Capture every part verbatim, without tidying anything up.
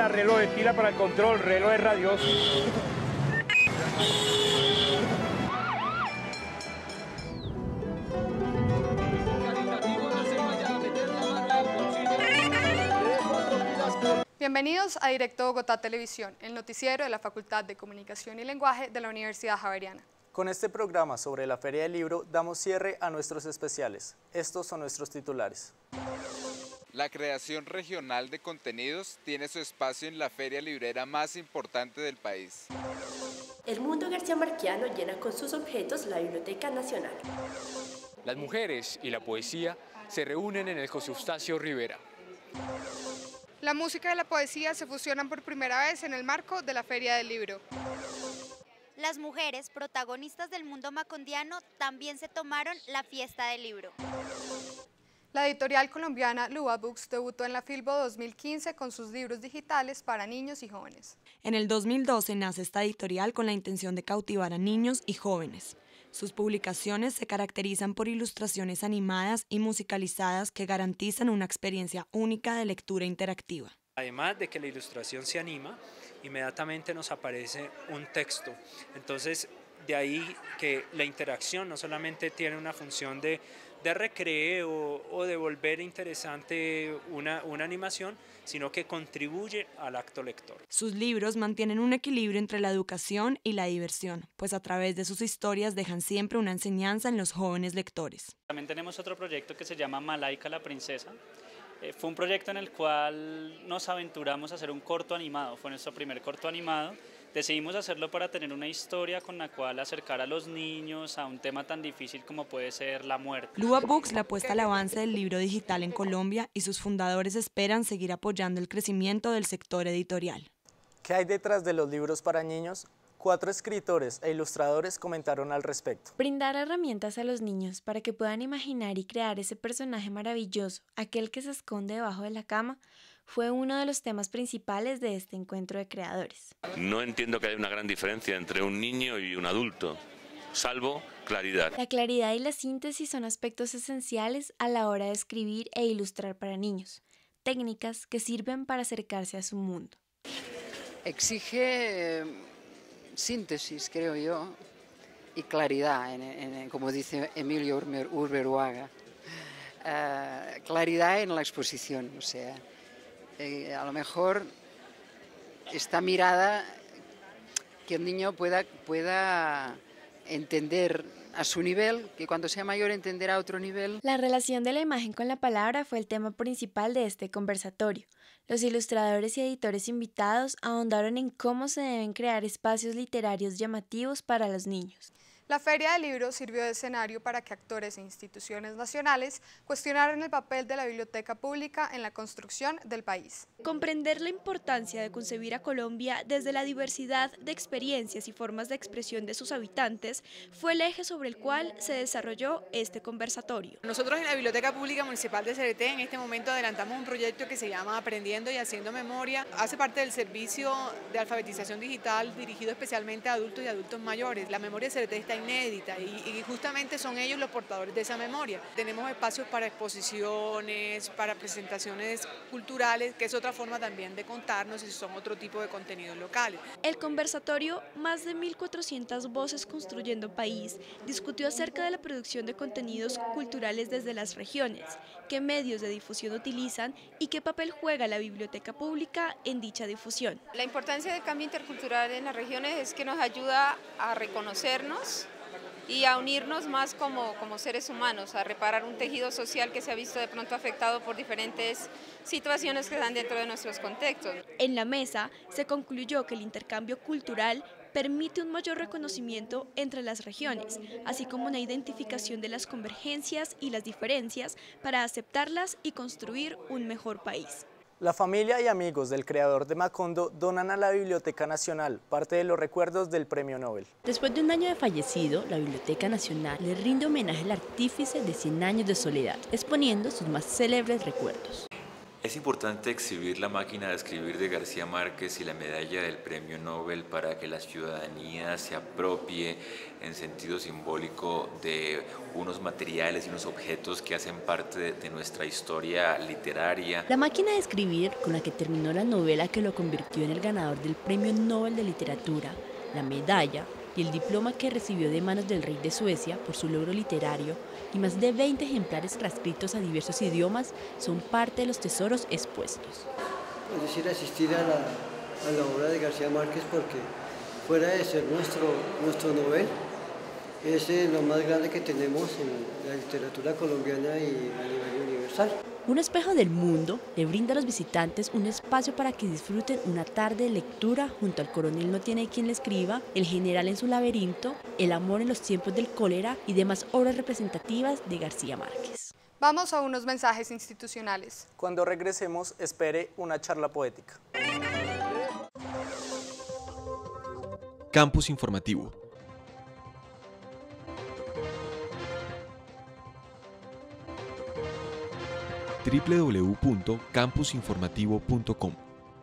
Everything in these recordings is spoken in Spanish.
reloj de pila para el control, reloj de radios. Bienvenidos a Directo Bogotá Televisión, el noticiero de la Facultad de Comunicación y Lenguaje de la Universidad Javeriana. Con este programa sobre la Feria del Libro damos cierre a nuestros especiales. Estos son nuestros titulares. La creación regional de contenidos tiene su espacio en la feria librera más importante del país. El mundo garcía-marquiano llena con sus objetos la Biblioteca Nacional. Las mujeres y la poesía se reúnen en el José Eustacio Rivera. La música y la poesía se fusionan por primera vez en el marco de la Feria del Libro. Las mujeres, protagonistas del mundo macondiano, también se tomaron la fiesta del libro. La editorial colombiana Lua Books debutó en la Filbo dos mil quince con sus libros digitales para niños y jóvenes. En el dos mil doce nace esta editorial con la intención de cautivar a niños y jóvenes. Sus publicaciones se caracterizan por ilustraciones animadas y musicalizadas que garantizan una experiencia única de lectura interactiva. Además de que la ilustración se anima, inmediatamente nos aparece un texto. Entonces, de ahí que la interacción no solamente tiene una función de, de recreo o de volver interesante una, una animación, sino que contribuye al acto lector. Sus libros mantienen un equilibrio entre la educación y la diversión, pues a través de sus historias dejan siempre una enseñanza en los jóvenes lectores. También tenemos otro proyecto que se llama Malaika la Princesa. Eh, fue un proyecto en el cual nos aventuramos a hacer un corto animado, fue nuestro primer corto animado. Decidimos hacerlo para tener una historia con la cual acercar a los niños a un tema tan difícil como puede ser la muerte. Lua Books le apuesta al avance del libro digital en Colombia y sus fundadores esperan seguir apoyando el crecimiento del sector editorial. ¿Qué hay detrás de los libros para niños? Cuatro escritores e ilustradores comentaron al respecto. Brindar herramientas a los niños para que puedan imaginar y crear ese personaje maravilloso, aquel que se esconde debajo de la cama, fue uno de los temas principales de este encuentro de creadores. No entiendo que haya una gran diferencia entre un niño y un adulto, salvo claridad. La claridad y la síntesis son aspectos esenciales a la hora de escribir e ilustrar para niños, técnicas que sirven para acercarse a su mundo. Exige síntesis, creo yo, y claridad, en, en, como dice Emilio Urberuaga, uh, claridad en la exposición, o sea, eh, a lo mejor esta mirada que el niño pueda, pueda entender a su nivel, que cuando sea mayor entenderá a otro nivel. La relación de la imagen con la palabra fue el tema principal de este conversatorio. Los ilustradores y editores invitados ahondaron en cómo se deben crear espacios literarios llamativos para los niños. La Feria del Libro sirvió de escenario para que actores e instituciones nacionales cuestionaran el papel de la biblioteca pública en la construcción del país. Comprender la importancia de concebir a Colombia desde la diversidad de experiencias y formas de expresión de sus habitantes fue el eje sobre el cual se desarrolló este conversatorio. Nosotros en la Biblioteca Pública Municipal de Cereté en este momento adelantamos un proyecto que se llama Aprendiendo y Haciendo Memoria. Hace parte del servicio de alfabetización digital dirigido especialmente a adultos y adultos mayores. La memoria de Cereté está inédita y, y justamente son ellos los portadores de esa memoria. Tenemos espacios para exposiciones, para presentaciones culturales, que es otra forma también de contarnos si son otro tipo de contenidos locales. El conversatorio Más de mil cuatrocientas voces construyendo país discutió acerca de la producción de contenidos culturales desde las regiones, qué medios de difusión utilizan y qué papel juega la biblioteca pública en dicha difusión. La importancia del cambio intercultural en las regiones es que nos ayuda a reconocernos y a unirnos más como, como seres humanos, a reparar un tejido social que se ha visto de pronto afectado por diferentes situaciones que están dentro de nuestros contextos. En la mesa se concluyó que el intercambio cultural permite un mayor reconocimiento entre las regiones, así como una identificación de las convergencias y las diferencias para aceptarlas y construir un mejor país. La familia y amigos del creador de Macondo donan a la Biblioteca Nacional parte de los recuerdos del Premio Nobel. Después de un año de fallecido, la Biblioteca Nacional le rinde homenaje al artífice de cien años de soledad, exponiendo sus más célebres recuerdos. Es importante exhibir la máquina de escribir de García Márquez y la medalla del Premio Nobel para que la ciudadanía se apropie en sentido simbólico de unos materiales y unos objetos que hacen parte de, de nuestra historia literaria. La máquina de escribir con la que terminó la novela que lo convirtió en el ganador del Premio Nobel de Literatura, la medalla y el diploma que recibió de manos del rey de Suecia por su logro literario y más de veinte ejemplares transcritos a diversos idiomas son parte de los tesoros expuestos. Es decir, asistir a la, a la obra de García Márquez porque fuera de ser nuestro, nuestro Nobel, es lo más grande que tenemos en la literatura colombiana y a nivel universal. Un espejo del mundo le brinda a los visitantes un espacio para que disfruten una tarde de lectura junto al Coronel no tiene quien le escriba, El general en su laberinto, El amor en los tiempos del cólera y demás obras representativas de García Márquez. Vamos a unos mensajes institucionales. Cuando regresemos, espere una charla poética. Campus Informativo. doble u doble u doble u punto campus informativo punto com.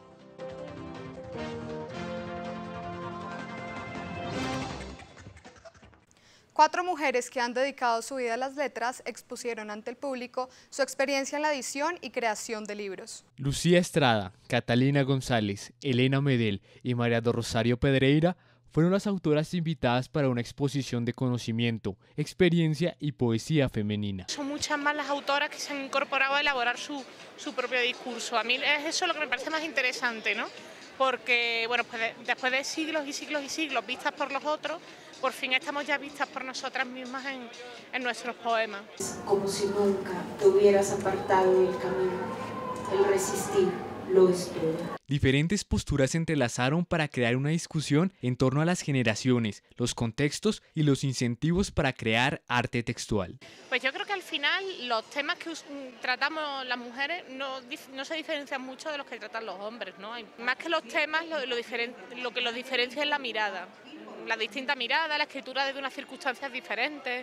Cuatro mujeres que han dedicado su vida a las letras expusieron ante el público su experiencia en la edición y creación de libros. Lucía Estrada, Catalina González, Elena Medel y María do Rosario Pedreira fueron las autoras invitadas para una exposición de conocimiento, experiencia y poesía femenina. Son muchas más las autoras que se han incorporado a elaborar su, su propio discurso. A mí es eso lo que me parece más interesante, ¿no? Porque bueno, pues de, después de siglos y siglos y siglos vistas por los otros, por fin estamos ya vistas por nosotras mismas en, en nuestros poemas. Como si nunca te hubieras apartado del camino, el resistir lo es todo. Diferentes posturas se entrelazaron para crear una discusión en torno a las generaciones, los contextos y los incentivos para crear arte textual. Pues yo creo que al final los temas que tratamos las mujeres no, no se diferencian mucho de los que tratan los hombres, ¿no? Más que los temas, lo, lo, diferen, lo que los diferencia es la mirada, la distinta mirada, la escritura desde unas circunstancias diferentes.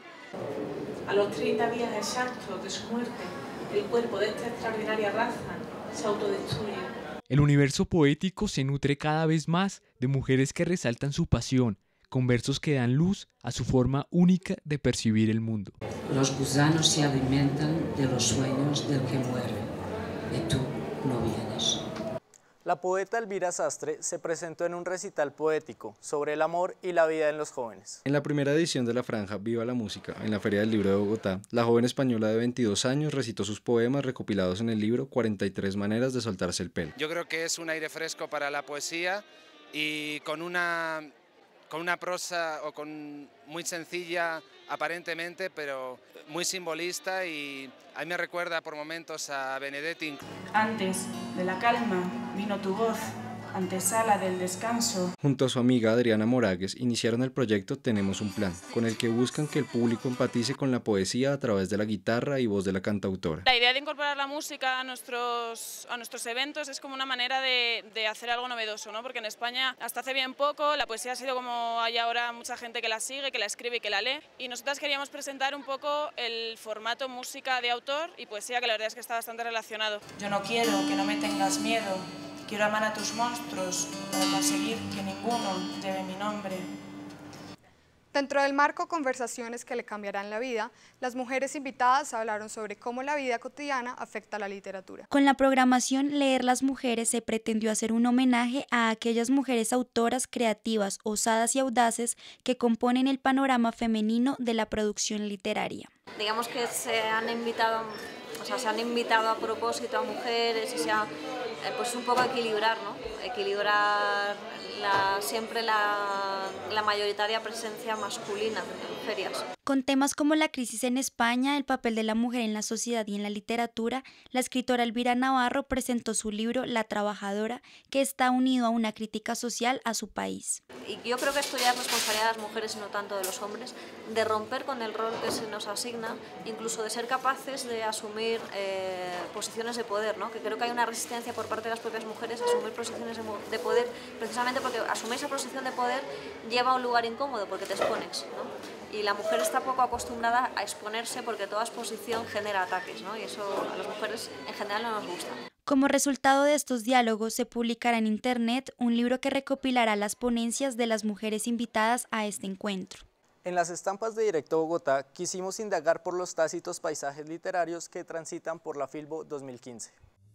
A los treinta días exactos de su muerte, el cuerpo de esta extraordinaria raza se autodestruye. El universo poético se nutre cada vez más de mujeres que resaltan su pasión, con versos que dan luz a su forma única de percibir el mundo. Los gusanos se alimentan de los sueños del que muere, y tú no vienes. La poeta Elvira Sastre se presentó en un recital poético sobre el amor y la vida en los jóvenes. En la primera edición de la franja Viva la Música, en la Feria del Libro de Bogotá, la joven española de veintidós años recitó sus poemas recopilados en el libro cuarenta y tres maneras de soltarse el pelo. Yo creo que es un aire fresco para la poesía y con una, con una prosa o con muy sencilla aparentemente, pero muy simbolista, y a mí me recuerda por momentos a Benedetti. Antes de la calma vino tu voz, antesala del descanso. Junto a su amiga Adriana Moragues iniciaron el proyecto Tenemos un Plan, con el que buscan que el público empatice con la poesía a través de la guitarra y voz de la cantautora. La idea de incorporar la música a nuestros, a nuestros eventos es como una manera de, de hacer algo novedoso, ¿no? Porque en España hasta hace bien poco la poesía ha sido como hay ahora mucha gente que la sigue, que la escribe y que la lee, y nosotras queríamos presentar un poco el formato música de autor y poesía, que la verdad es que está bastante relacionado. Yo no quiero que no me tengas miedo. Quiero amar a tus monstruos para conseguir que ninguno lleve mi nombre. Dentro del marco Conversaciones que le cambiarán la vida, las mujeres invitadas hablaron sobre cómo la vida cotidiana afecta a la literatura. Con la programación Leer las Mujeres se pretendió hacer un homenaje a aquellas mujeres autoras creativas, osadas y audaces que componen el panorama femenino de la producción literaria. Digamos que se han invitado, o sea, se han invitado a propósito a mujeres y se ha pues un poco equilibrar, ¿no? Equilibrar la, siempre la, la mayoritaria presencia masculina en ferias. Con temas como la crisis en España, el papel de la mujer en la sociedad y en la literatura, la escritora Elvira Navarro presentó su libro La Trabajadora, que está unido a una crítica social a su país. Y yo creo que esto ya es responsabilidad de las mujeres y no tanto de los hombres, de romper con el rol que se nos asigna, incluso de ser capaces de asumir eh, posiciones de poder, ¿no? Que creo que hay una resistencia por parte de las propias mujeres a asumir posiciones de poder, precisamente porque asumir esa posición de poder lleva a un lugar incómodo, porque te expones, ¿no? Y la mujer está poco acostumbrada a exponerse porque toda exposición genera ataques, ¿no? Y eso a las mujeres en general no nos gusta. Como resultado de estos diálogos se publicará en Internet un libro que recopilará las ponencias de las mujeres invitadas a este encuentro. En las estampas de Directo Bogotá quisimos indagar por los tácitos paisajes literarios que transitan por la Filbo dos mil quince.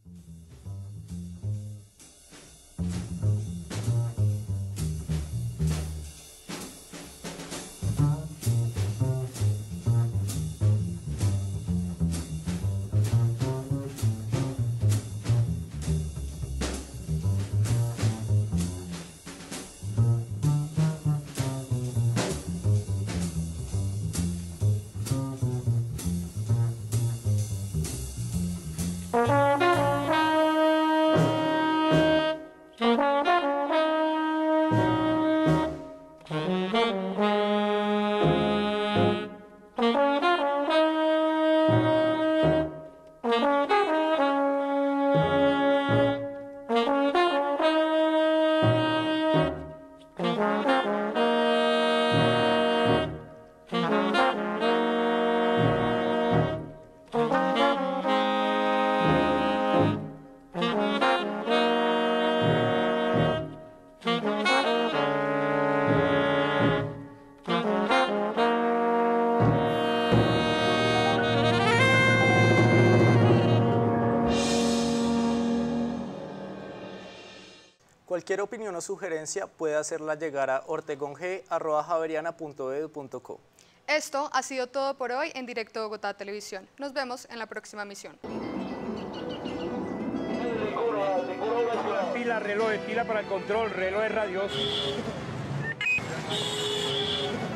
Cualquier opinión o sugerencia puede hacerla llegar a ortegonge arroba javeriana punto edu punto co. Esto ha sido todo por hoy en Directo Bogotá Televisión. Nos vemos en la próxima emisión. Pila, reloj, pila para el control, reloj de radios.